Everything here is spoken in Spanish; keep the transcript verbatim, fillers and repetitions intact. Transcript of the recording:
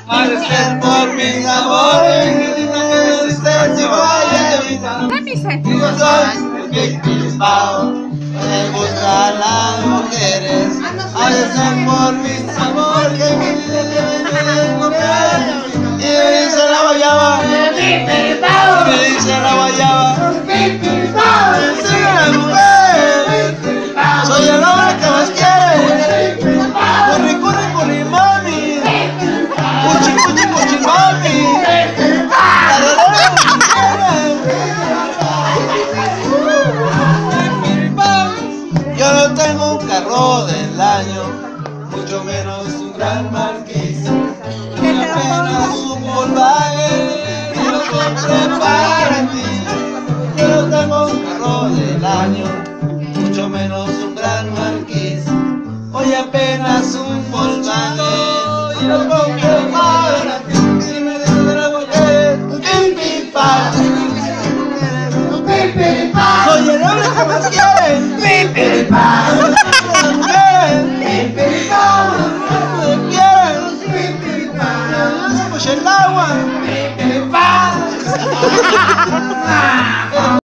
Agradecer por mis amores, mi existencia vaya vida. Yo soy el Big Bilbao, me gustan las mujeres. Agradecer por mis amores, que mi vida tiene mujeres. Y me dice la guayaba, y me dice la guayaba, soy una mujer, soy el hombre que más quiere. Curry, curry, curry, mami, cuchi, cuchi, cuchi, mami. Yo no tengo un carro del año, mucho menos un gran marquís, ni apenas un Volkswagen, y lo compré para ti. Yo no tengo un carro del año, mucho menos un gran marquís, hoy apenas un Volkswagen, y lo compré para ti. Si me dices de la mujer, pim pim pam, soy el hombre que más quiere. Pim pim pam, la mujer, pim pim pam, me quieren. Pim pim pam, no se puede el agua. Pim pim pam.